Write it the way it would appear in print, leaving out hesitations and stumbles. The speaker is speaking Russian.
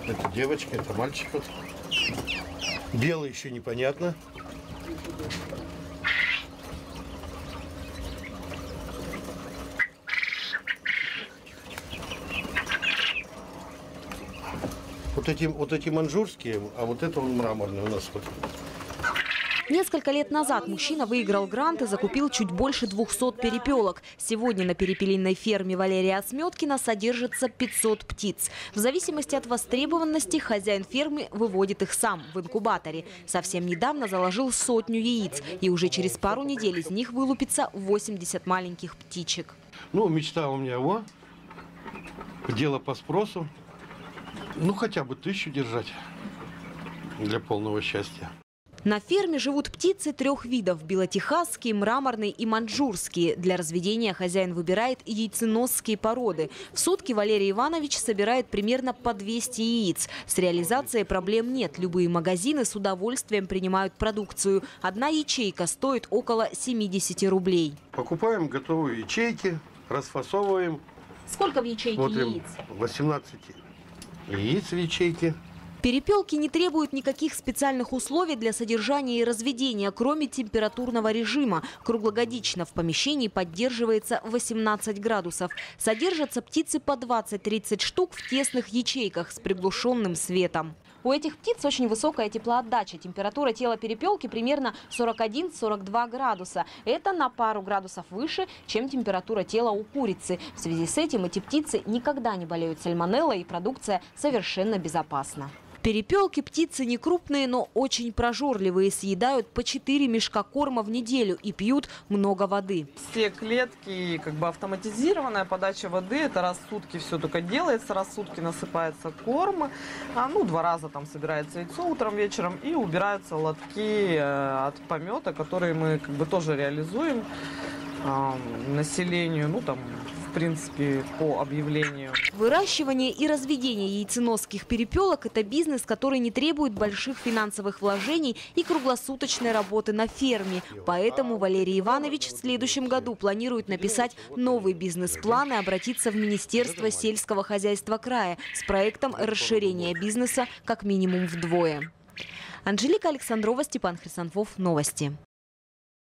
Это девочка, это мальчик. Вот. Белый еще непонятно. Вот эти маньчжурские, а вот это он мраморный у нас. Вот. Несколько лет назад мужчина выиграл грант и закупил чуть больше 200 перепелок. Сегодня на перепелиной ферме Валерия Осметкина содержится 500 птиц. В зависимости от востребованности хозяин фермы выводит их сам в инкубаторе. Совсем недавно заложил 100 яиц. И уже через пару недель из них вылупится 80 маленьких птичек. Ну, мечта у меня дело по спросу. Ну, хотя бы 1000 держать для полного счастья. На ферме живут птицы 3 видов – белотехасские, мраморные и маньчжурские. Для разведения хозяин выбирает яйценосские породы. В сутки Валерий Иванович собирает примерно по 200 яиц. С реализацией проблем нет. Любые магазины с удовольствием принимают продукцию. Одна ячейка стоит около 70 рублей. Покупаем готовые ячейки, расфасовываем. Сколько в ячейке яиц? 18 яиц в ячейке. Перепелки не требуют никаких специальных условий для содержания и разведения, кроме температурного режима. Круглогодично в помещении поддерживается 18 градусов. Содержатся птицы по 20-30 штук в тесных ячейках с приглушенным светом. У этих птиц очень высокая теплоотдача. Температура тела перепелки примерно 41-42 градуса. Это на пару градусов выше, чем температура тела у курицы. В связи с этим эти птицы никогда не болеют сальмонеллой, и продукция совершенно безопасна. Перепелки – птицы не крупные, но очень прожорливые. Съедают по 4 мешка корма в неделю и пьют много воды. Все клетки автоматизированная подача воды. Это раз в сутки все только делается. Раз в сутки насыпается корм. 2 раза там собирается яйцо утром, вечером. И убираются лотки от помета, которые мы тоже реализуем населению. В принципе, по объявлению. Выращивание и разведение яйценосских перепелок – это бизнес, который не требует больших финансовых вложений и круглосуточной работы на ферме. Поэтому Валерий Иванович в следующем году планирует написать новый бизнес-план и обратиться в Министерство сельского хозяйства края с проектом расширения бизнеса как минимум вдвое. Анжелика Александрова, Степан Хрисанфов. Новости.